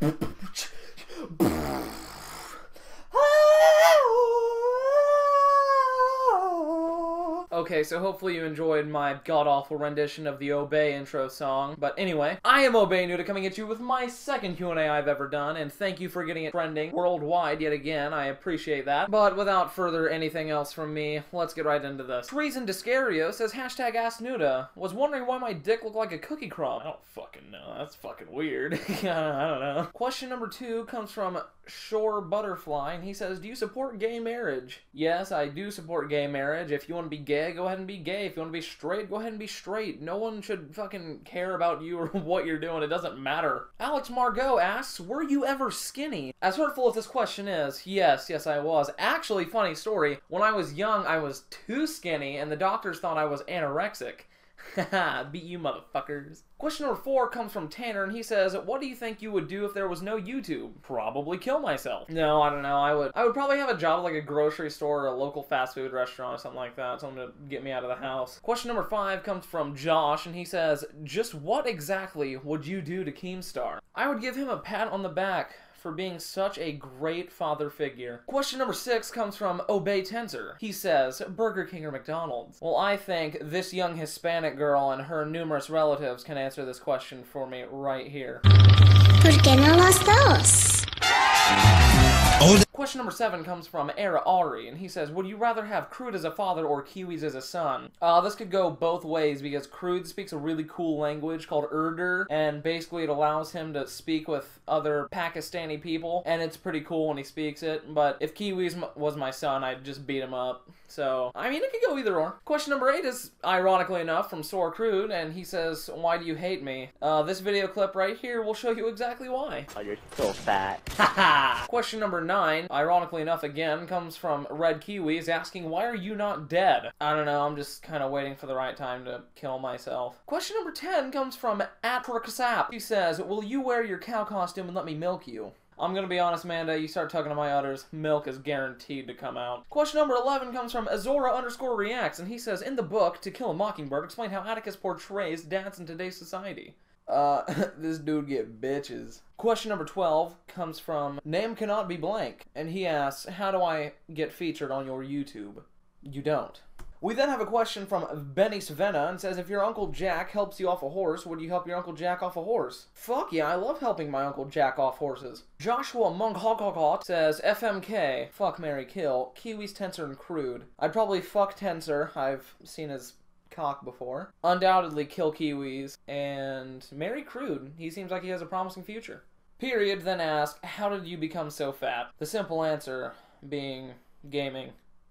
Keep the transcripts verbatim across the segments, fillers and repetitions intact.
Okay, so hopefully you enjoyed my god-awful rendition of the Obey intro song. But anyway, I am Obey Nuda coming at you with my second Q and A I've ever done, and thank you for getting it trending worldwide yet again. I appreciate that. But without further anything else from me, let's get right into this. Treason Discario says, hashtag Ask Nuda. Was wondering why my dick looked like a cookie crumb. I don't fucking know. That's fucking weird. I don't know. Question number two comes from Shore Butterfly, and he says, do you support gay marriage? Yes, I do support gay marriage. If you want to be gay, go ahead and be gay. If you want to be straight, go ahead and be straight. No one should fucking care about you or what you're doing. It doesn't matter. Alex Margot asks, were you ever skinny? As hurtful as this question is, yes, yes I was. Actually, funny story, when I was young, I was too skinny, and the doctors thought I was anorexic. Haha, beat you motherfuckers. Question number four comes from Tanner, and he says, what do you think you would do if there was no YouTube? Probably kill myself. No, I don't know. I would I would probably have a job at like a grocery store or a local fast food restaurant or something like that. Something to get me out of the house. Question number five comes from Josh, and he says, just what exactly would you do to Keemstar? I would give him a pat on the back for being such a great father figure. Question number six comes from Obey Tensor. He says, Burger King or McDonald's? Well, I think this young Hispanic girl and her numerous relatives can answer this question for me right here. ¿Por qué no los dos? Question number seven comes from Era Ari, and he says, would you rather have Crude as a father or Kiwis as a son? Uh, this could go both ways, because Crude speaks a really cool language called Urdu, and basically it allows him to speak with other Pakistani people, and it's pretty cool when he speaks it, but if Kiwis was my son, I'd just beat him up. So, I mean, it could go either or. Question number eight is, ironically enough, from Sore Crude, and he says, why do you hate me? Uh, this video clip right here will show you exactly why. Oh, you're so fat. Haha! Question number nine, ironically enough again, comes from Red Kiwis asking, why are you not dead? I don't know, I'm just kind of waiting for the right time to kill myself. Question number ten comes from Atrakassap. He says, will you wear your cow costume and let me milk you? I'm gonna be honest, Amanda, you start tugging on my udders, milk is guaranteed to come out. Question number eleven comes from Azora underscore reacts, and he says, in the book, To Kill a Mockingbird, explain how Atticus portrays dads in today's society. Uh, this dude get bitches. Question number twelve comes from Name Cannot Be Blank, and he asks, how do I get featured on your YouTube? You don't. We then have a question from Benny Savannah, and says, if your Uncle Jack helps you off a horse, would you help your Uncle Jack off a horse? Fuck yeah, I love helping my Uncle Jack off horses. Joshua Monkhawkhawk says, F M K, fuck, marry, kill, Kiwis, Tensor, and Crude. I'd probably fuck Tensor, I've seen his cock before. Undoubtedly kill Kiwis, and marry Crude. He seems like he has a promising future. Period, then ask, how did you become so fat? The simple answer being gaming.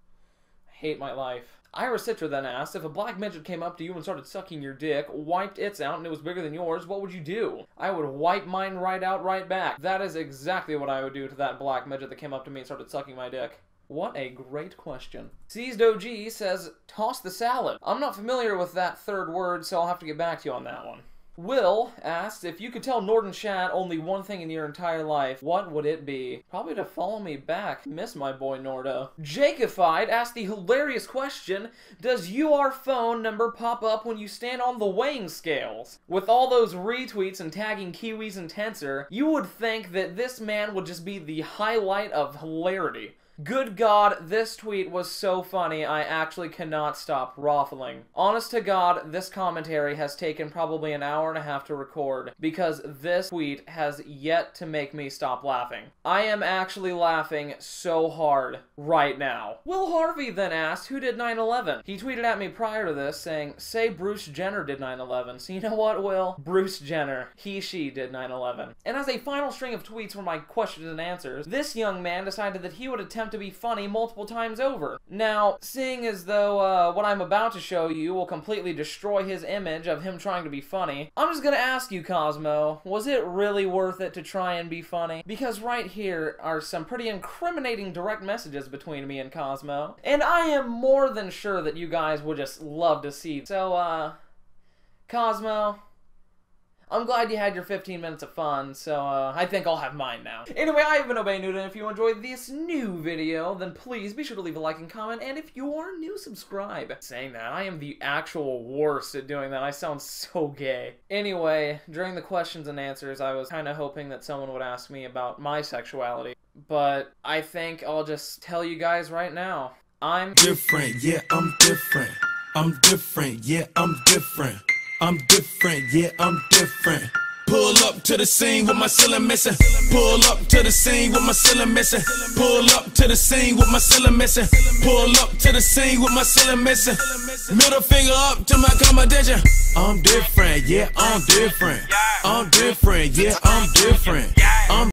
I hate my life. Ira Citra then asked, if a black midget came up to you and started sucking your dick, wiped its out, and it was bigger than yours, what would you do? I would wipe mine right out right back. That is exactly what I would do to that black midget that came up to me and started sucking my dick. What a great question. Seized O G says, toss the salad. I'm not familiar with that third word, so I'll have to get back to you on that one. Will asks, if you could tell Norden Shad only one thing in your entire life, what would it be? Probably to follow me back. Miss my boy Nordo. Jacofied asked the hilarious question, does your phone number pop up when you stand on the weighing scales? With all those retweets and tagging Kiwis and Tensor, you would think that this man would just be the highlight of hilarity. Good God, this tweet was so funny, I actually cannot stop raffling. Honest to God, this commentary has taken probably an hour and a half to record, because this tweet has yet to make me stop laughing. I am actually laughing so hard right now. Will Harvey then asked, who did nine eleven? He tweeted at me prior to this saying, say Bruce Jenner did nine eleven. So you know what, Will? Bruce Jenner. He, she did nine eleven. And as a final string of tweets for my questions and answers, this young man decided that he would attempt to be funny multiple times over. Now, seeing as though uh, what I'm about to show you will completely destroy his image of him trying to be funny, I'm just gonna ask you, Cosmo, was it really worth it to try and be funny? Because right here are some pretty incriminating direct messages between me and Cosmo, and I am more than sure that you guys would just love to see. So, uh, Cosmo, I'm glad you had your fifteen minutes of fun, so uh, I think I'll have mine now. Anyway, I have been Obey Newton. If you enjoyed this new video, then please be sure to leave a like and comment, and if you are new, subscribe. Saying that, I am the actual worst at doing that. I sound so gay. Anyway, during the questions and answers, I was kind of hoping that someone would ask me about my sexuality, but I think I'll just tell you guys right now. I'm different, yeah, I'm different. I'm different, yeah, I'm different. I'm different, yeah, I'm different. Pull up to the scene with my ceiling missing. Pull up to the scene with my ceiling missing. Pull up to the scene with my ceiling missing. Pull up to the scene with my ceiling missing. Middle finger up to my competition. I'm different, yeah, I'm different. I'm different, yeah, I'm different. I'm